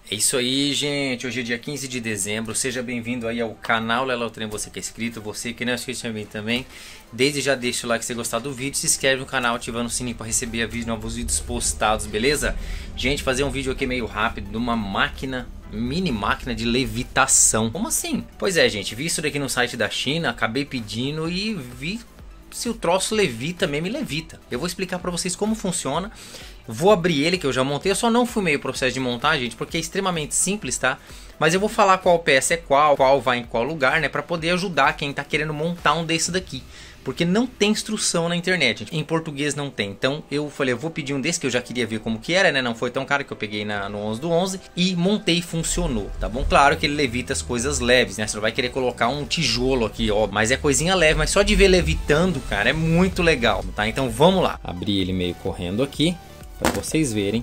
É isso aí, gente. Hoje é dia 15 de dezembro. Seja bem-vindo aí ao canal Lelautrem, você que é inscrito, você que não é inscrito também. Desde já deixa o like se você gostar do vídeo, se inscreve no canal ativando o sininho para receber avisos de novos vídeos postados, beleza? Gente, fazer um vídeo aqui meio rápido de uma máquina, mini máquina de levitação. Como assim? Pois é, gente, vi isso daqui no site da China, acabei pedindo e vi se o troço levita mesmo e levita. Eu vou explicar para vocês como funciona. Vou abrir ele, que eu já montei. Eu só não filmei o processo de montagem, gente, porque é extremamente simples, tá? Mas eu vou falar qual peça é qual vai em qual lugar, né? Pra poder ajudar quem tá querendo montar um desse daqui. Porque não tem instrução na internet, gente. Em português não tem. Então eu falei, eu vou pedir um desse, que eu já queria ver como que era, né? Não foi tão caro, que eu peguei no 11 do 11. E montei e funcionou, tá bom? Claro que ele levita as coisas leves, né? Você não vai querer colocar um tijolo aqui, ó. Mas é coisinha leve, mas só de ver levitando, cara, é muito legal, tá? Então vamos lá. Abri ele meio correndo aqui, para vocês verem.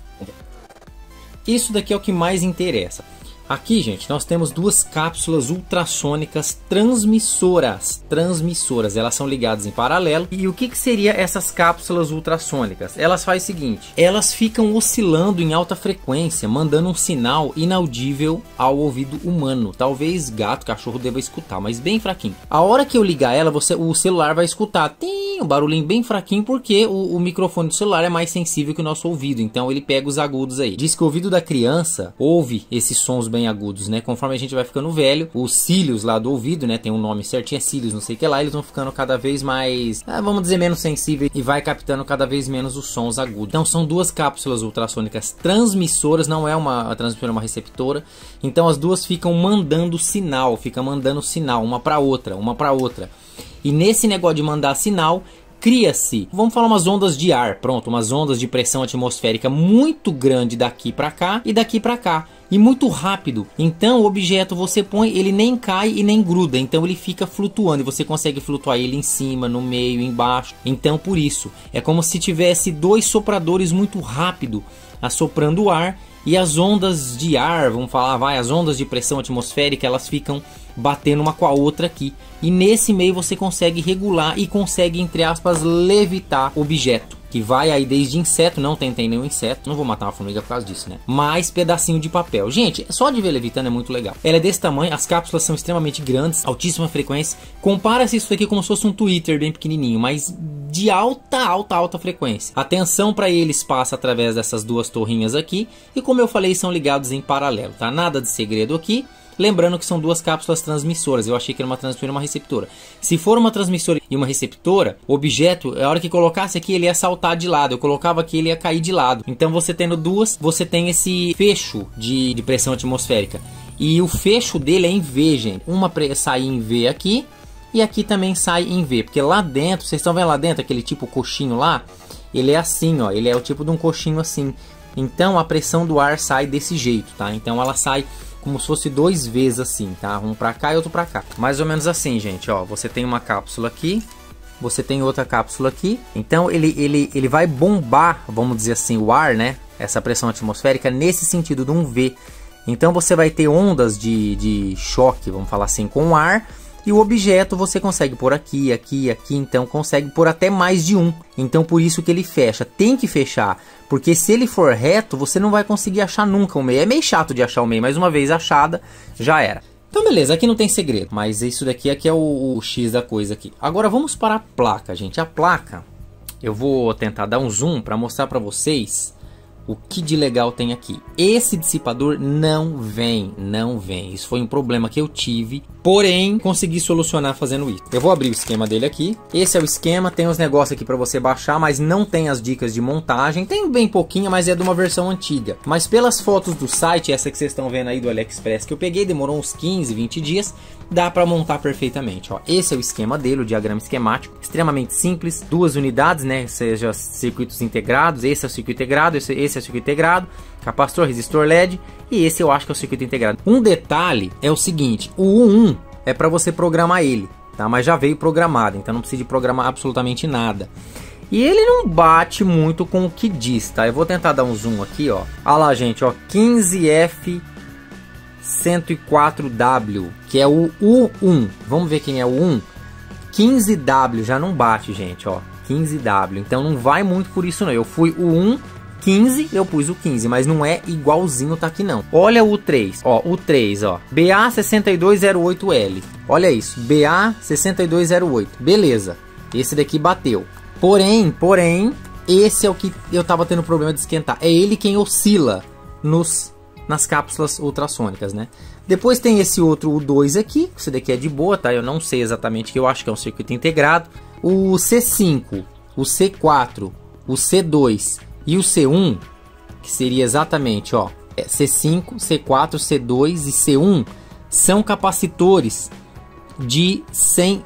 Isso daqui é o que mais interessa. Aqui, gente, nós temos duas cápsulas ultrassônicas transmissoras. Elas são ligadas em paralelo. E o que seria essas cápsulas ultrassônicas? Elas fazem o seguinte: elas ficam oscilando em alta frequência, mandando um sinal inaudível ao ouvido humano. Talvez gato, cachorro deva escutar, mas bem fraquinho. A hora que eu ligar ela, o celular vai escutar um barulhinho bem fraquinho, porque o microfone do celular é mais sensível que o nosso ouvido. Então ele pega os agudos aí. Diz que o ouvido da criança ouve esses sons bem agudos, né? Conforme a gente vai ficando velho, os cílios lá do ouvido, né? Tem um nome certinho, é cílios, não sei o que lá. Eles vão ficando cada vez mais, vamos dizer, menos sensíveis e vai captando cada vez menos os sons agudos. Então são duas cápsulas ultrassônicas transmissoras, não é uma transmissora, é uma receptora. Então as duas ficam mandando sinal, uma para outra. E nesse negócio de mandar sinal, cria-se, vamos falar, umas ondas de ar, pronto, umas ondas de pressão atmosférica muito grande daqui para cá e daqui para cá. E muito rápido. Então o objeto você põe, ele nem cai e nem gruda. Então ele fica flutuando. E você consegue flutuar ele em cima, no meio, embaixo. Então por isso, é como se tivesse dois sopradores muito rápido assoprando o ar. E as ondas de ar, vamos falar, as ondas de pressão atmosférica, elas ficam batendo uma com a outra aqui. E nesse meio você consegue regular e consegue, entre aspas, levitar o objeto. Que vai aí desde inseto, não tentei nenhum inseto, não vou matar uma formiga por causa disso, né? Mais pedacinho de papel. Gente, só de ver levitando é muito legal. Ela é desse tamanho, as cápsulas são extremamente grandes, altíssima frequência. Compara-se isso aqui como se fosse um Twitter bem pequenininho, mas de alta frequência. A tensão para eles passa através dessas duas torrinhas aqui. E como eu falei, são ligados em paralelo, tá? Nada de segredo aqui. Lembrando que são duas cápsulas transmissoras. Eu achei que era uma transmissora e uma receptora. Se for uma transmissora e uma receptora, o objeto, a hora que colocasse aqui, ele ia saltar de lado. Eu colocava aqui, ele ia cair de lado. Então você tendo duas, você tem esse fecho de pressão atmosférica. E o fecho dele é em V, gente. Uma sai em V aqui e aqui também sai em V. Porque lá dentro, vocês estão vendo lá dentro aquele tipo coxinho lá? Ele é assim, ó. Ele é o tipo de um coxinho assim. Então a pressão do ar sai desse jeito, tá? Então ela sai como se fosse dois vezes assim, tá? Um pra cá e outro pra cá. Mais ou menos assim, gente, ó. Você tem uma cápsula aqui, você tem outra cápsula aqui. Então ele vai bombar, vamos dizer assim, o ar, né? Essa pressão atmosférica nesse sentido de um V. Então você vai ter ondas de choque, vamos falar assim, com o ar. E o objeto você consegue pôr aqui, então consegue pôr até mais de um. Então por isso que ele fecha. Tem que fechar, porque se ele for reto, você não vai conseguir achar nunca o meio. É meio chato de achar o meio, mas uma vez achada, já era. Então beleza, aqui não tem segredo, mas isso daqui é o X da coisa aqui. Agora vamos para a placa, gente. A placa, eu vou tentar dar um zoom para mostrar para vocês o que de legal tem aqui. Esse dissipador não vem. Isso foi um problema que eu tive, porém consegui solucionar fazendo isso. Eu vou abrir o esquema dele aqui. Esse é o esquema, tem os negócios aqui para você baixar, mas não tem as dicas de montagem. Tem bem pouquinho, mas é de uma versão antiga. Mas pelas fotos do site, essa que vocês estão vendo aí do AliExpress que eu peguei, demorou uns 15, 20 dias, dá para montar perfeitamente, ó. Esse é o esquema dele, o diagrama esquemático, extremamente simples, duas unidades, né, seja circuitos integrados. Esse é o circuito integrado, esse é o circuito integrado, capacitor, resistor LED, e esse eu acho que é o circuito integrado. Um detalhe é o seguinte: o 1 é para você programar ele, tá? Mas já veio programado, então não precisa de programar absolutamente nada. E ele não bate muito com o que diz, tá? Eu vou tentar dar um zoom aqui, ó. Olha lá, gente, ó, 15F104W, que é o U1. Vamos ver quem é o 1. 15W já não bate, gente, ó. 15W. Então não vai muito por isso não. Eu fui o 1 15, eu pus o 15, mas não é igualzinho tá aqui não. Olha o 3, ó, o 3, ó, BA6208L. Olha isso, BA6208. Beleza. Esse daqui bateu. Porém, esse é o que eu tava tendo problema de esquentar. É ele quem oscila nas cápsulas ultrassônicas, né? Depois tem esse outro, o 2 aqui. Esse daqui é de boa, tá? Eu não sei exatamente, que eu acho que é um circuito integrado. O C5, o C4, o C2 e o C1, que seria exatamente, ó, C5, C4, C2 e C1, são capacitores de 100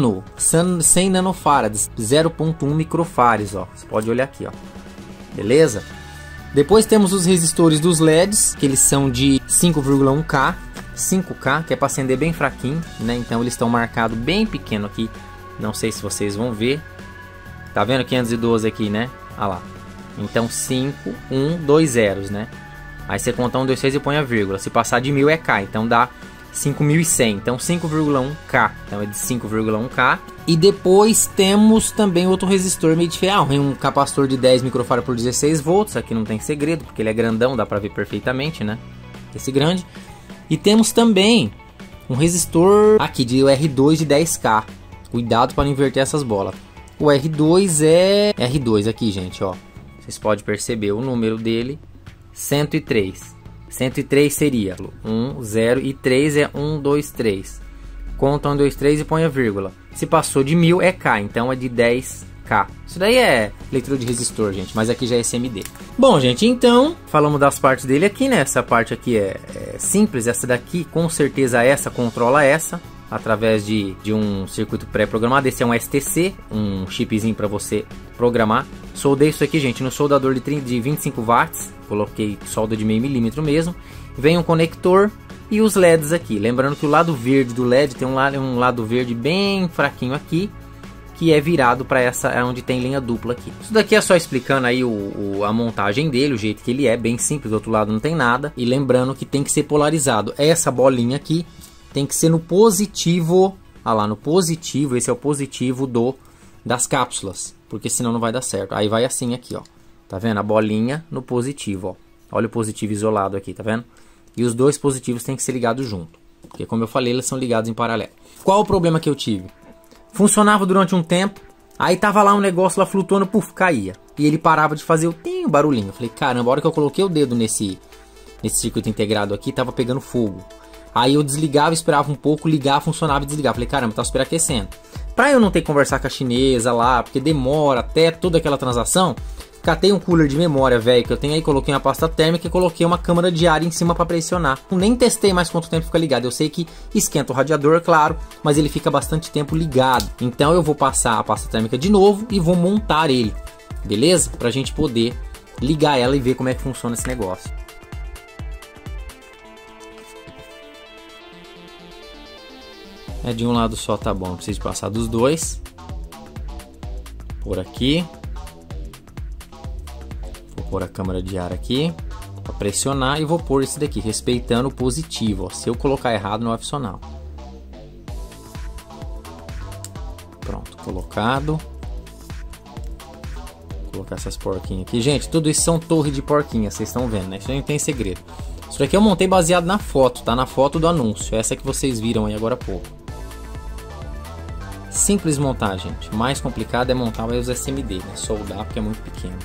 nanofarads, 0.1 microfarads, ó. Você pode olhar aqui, ó. Beleza? Depois temos os resistores dos LEDs, que eles são de 5,1K, 5K, que é para acender bem fraquinho, né? Então eles estão marcados bem pequeno aqui. Não sei se vocês vão ver. Tá vendo 512 aqui, né? Olha lá. Então 5, 1, 2 zeros, né? Aí você conta 1, 2, 3 e põe a vírgula. Se passar de 1000 é K, então dá 5.100. Então 5,1K. Então é de 5,1K. E depois temos também outro resistor meio de ferro. Um capacitor de 10 microfarads por 16 volts. Aqui não tem segredo, porque ele é grandão, dá pra ver perfeitamente, né? Esse grande. E temos também um resistor aqui de R2 de 10K. Cuidado para não inverter essas bolas. O R2 é R2 aqui, gente, ó. Vocês podem perceber o número dele, 103. 103 seria 1, 0 e 3 é 1, 2, 3. Conta 1, 2, 3 e põe a vírgula. Se passou de 1000 é K, então é de 10K. Isso daí é leitura de resistor, gente, mas aqui já é SMD. Bom, gente, então falamos das partes dele aqui, né? Essa parte aqui é simples, essa daqui, com certeza essa controla essa, através de um circuito pré-programado. Esse é um STC, um chipzinho para você programar. Soldei isso aqui, gente, no soldador de 25 watts. Coloquei solda de meio milímetro mesmo. Vem um conector e os LEDs aqui. Lembrando que o lado verde do LED tem um lado verde bem fraquinho aqui, que é virado para essa, onde tem linha dupla aqui. Isso daqui é só explicando aí a montagem dele, o jeito que ele é, bem simples. Do outro lado não tem nada. E lembrando que tem que ser polarizado. Essa bolinha aqui tem que ser no positivo. Ah lá, no positivo. Esse é o positivo das cápsulas, porque senão não vai dar certo. Aí vai assim aqui, ó. Tá vendo? A bolinha no positivo, ó. Olha o positivo isolado aqui, tá vendo? E os dois positivos tem que ser ligados junto, porque como eu falei, eles são ligados em paralelo. Qual o problema que eu tive? Funcionava durante um tempo, aí tava lá um negócio lá flutuando, puf, caía. E ele parava de fazer o barulhinho. Eu falei, caramba, a hora que eu coloquei o dedo nesse circuito integrado aqui, tava pegando fogo. Aí eu desligava, esperava um pouco, ligava, funcionava e desligava. Falei, caramba, tá superaquecendo. Pra eu não ter que conversar com a chinesa lá, porque demora até toda aquela transação, catei um cooler de memória velho que eu tenho aí, coloquei uma pasta térmica e coloquei uma câmara de ar em cima para pressionar. Nem testei mais quanto tempo fica ligado. Eu sei que esquenta o radiador, claro, mas ele fica bastante tempo ligado. Então eu vou passar a pasta térmica de novo e vou montar ele, beleza? Pra gente poder ligar ela e ver como é que funciona esse negócio. É de um lado só, tá bom, não preciso passar dos dois. Por aqui. Vou pôr a câmara de ar aqui para pressionar e vou pôr esse daqui, respeitando o positivo, ó. Se eu colocar errado não vai funcionar. Pronto, colocado. Vou colocar essas porquinhas aqui. Gente, tudo isso são torre de porquinha, vocês estão vendo, né? Isso não tem segredo. Isso daqui eu montei baseado na foto, tá? Na foto do anúncio, essa que vocês viram aí agora há pouco. Simples montar, gente. O mais complicado é montar os SMD, né? Soldar, porque é muito pequeno.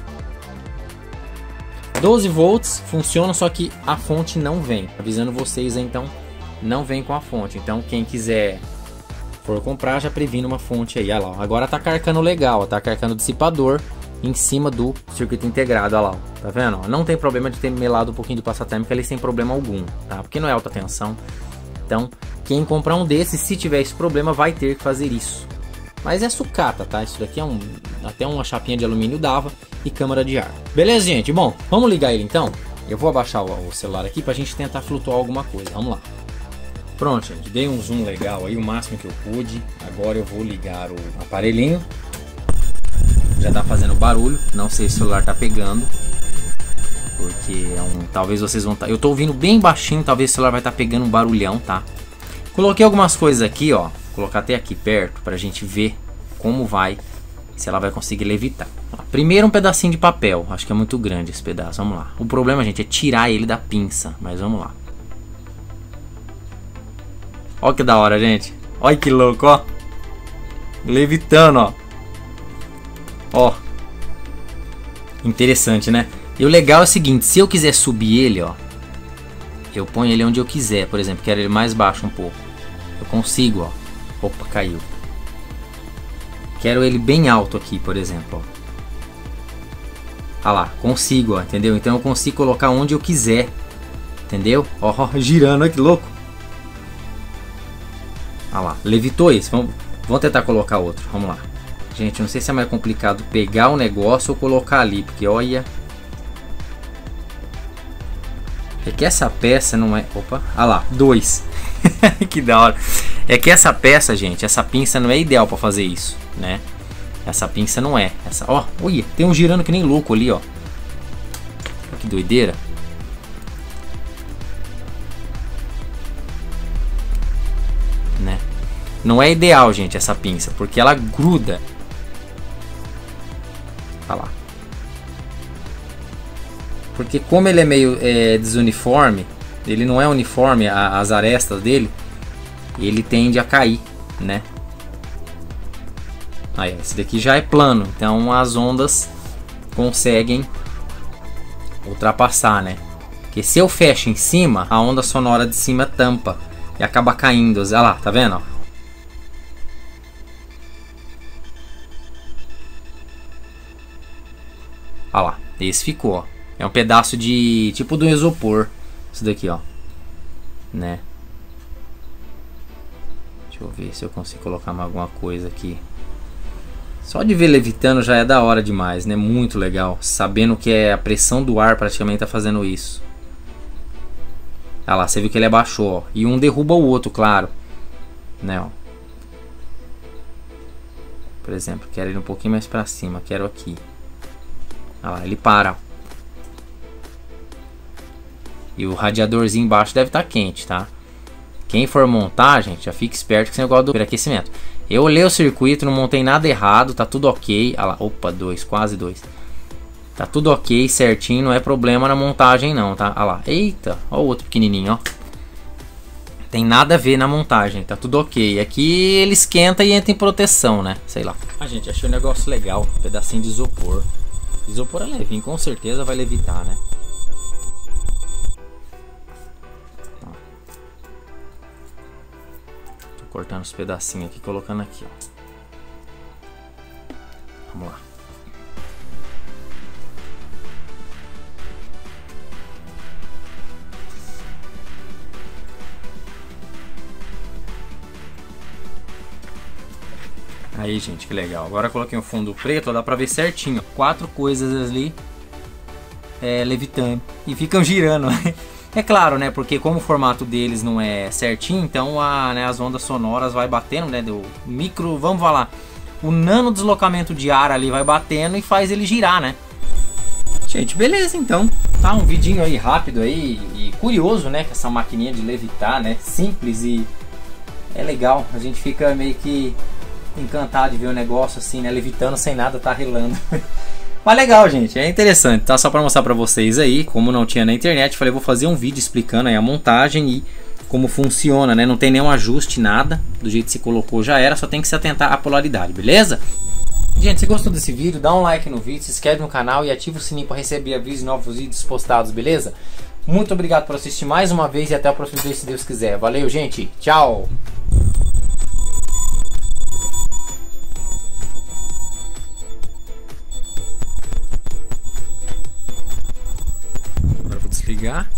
12 volts, funciona, só que a fonte não vem. Avisando vocês, então, não vem com a fonte. Então, quem quiser for comprar, já previne uma fonte aí. Olha lá, agora tá carcando legal, ó. Tá carcando o dissipador em cima do circuito integrado, olha lá, ó. Tá vendo? Não tem problema de ter melado um pouquinho de pasta térmica ali sem problema algum, tá? Porque não é alta tensão. Então, quem comprar um desses, se tiver esse problema, vai ter que fazer isso. Mas é sucata, tá? Isso daqui é até uma chapinha de alumínio dava e câmara de ar. Beleza, gente? Bom, vamos ligar ele então? Eu vou abaixar o celular aqui pra gente tentar flutuar alguma coisa. Vamos lá. Pronto, gente. Dei um zoom legal aí, o máximo que eu pude. Agora eu vou ligar o aparelhinho. Já tá fazendo barulho. Não sei se o celular tá pegando. Porque talvez vocês vão eu tô ouvindo bem baixinho, talvez o celular vai estar pegando um barulhão, tá? Coloquei algumas coisas aqui, ó. Vou colocar até aqui perto pra gente ver como vai se ela vai conseguir levitar. Primeiro um pedacinho de papel. Acho que é muito grande esse pedaço. Vamos lá. O problema, gente, é tirar ele da pinça. Mas vamos lá. Olha que da hora, gente. Olha que louco, ó. Levitando, ó. Ó. Interessante, né? E o legal é o seguinte. Se eu quiser subir ele, ó. Eu ponho ele onde eu quiser. Por exemplo, quero ele mais baixo um pouco. Eu consigo, ó. Opa, caiu. Quero ele bem alto aqui, por exemplo, ó. Ah lá, consigo, ó, entendeu? Então eu consigo colocar onde eu quiser. Entendeu? Ó, girando, olha que louco. Ah lá, levitou esse. Vamos tentar colocar outro. Vamos lá. Gente, não sei se é mais complicado pegar o negócio ou colocar ali. Porque olha. É que essa peça não é... Opa, ah lá, 2. Que da hora. É que essa peça, gente, essa pinça não é ideal para fazer isso, né? Essa pinça não é. Essa, ó, olha, tem um girando que nem louco ali, ó. Olha que doideira. Né? Não é ideal, gente, essa pinça, porque ela gruda. Olha lá. Porque como ele é meio desuniforme, ele não é uniforme, as arestas dele, ele tende a cair, né? Aí, esse daqui já é plano, então as ondas conseguem ultrapassar, né? Porque se eu fecho em cima, a onda sonora de cima tampa e acaba caindo. Olha lá, tá vendo? Olha lá, esse ficou, ó. É um pedaço de tipo do isopor, isso daqui, ó, né? Deixa eu ver se eu consigo colocar mais alguma coisa aqui. Só de ver levitando já é da hora demais, né? Muito legal. Sabendo que é a pressão do ar praticamente tá fazendo isso. Ah lá, você viu que ele abaixou, ó. E um derruba o outro, claro. Né, ó. Por exemplo, quero ir um pouquinho mais pra cima. Quero aqui. Ah lá, ele para. E o radiadorzinho embaixo deve estar quente, tá? Quem for montar, gente, já fica esperto com esse negócio do superaquecimento. Eu olhei o circuito, não montei nada errado, tá tudo ok. Ah lá, opa, 2, quase 2. Tá tudo ok, certinho, não é problema na montagem não, tá? Ah lá, eita, ó o outro pequenininho, ó. Tem nada a ver na montagem, tá tudo ok. Aqui ele esquenta e entra em proteção, né? Sei lá. Ah, gente, achei um negócio legal, um pedacinho de isopor. Isopor é levinho, com certeza vai levitar, né? Cortando os pedacinhos aqui, colocando aqui, ó. Vamos lá. Aí, gente, que legal. Agora eu coloquei um fundo preto, ó, dá pra ver certinho. 4 coisas ali levitando e ficam girando. É claro, né? Porque como o formato deles não é certinho, então né, as ondas sonoras vai batendo, né? Do micro, vamos falar, o nano deslocamento de ar ali vai batendo e faz ele girar, né? Gente, beleza então. Tá um vidinho aí rápido aí e curioso, né? Com essa maquininha de levitar, né? Simples e é legal. A gente fica meio que encantado de ver o negócio assim, né? Levitando sem nada, tá relando. Mas legal, gente, é interessante, tá? Só para mostrar para vocês aí, como não tinha na internet, falei, vou fazer um vídeo explicando aí a montagem e como funciona, né? Não tem nenhum ajuste, nada, do jeito que se colocou já era, só tem que se atentar à polaridade, beleza? Gente, se gostou desse vídeo, dá um like no vídeo, se inscreve no canal e ativa o sininho para receber avisos de novos vídeos postados, beleza? Muito obrigado por assistir mais uma vez e até o próximo vídeo, se Deus quiser. Valeu, gente, tchau! Agora eu vou desligar.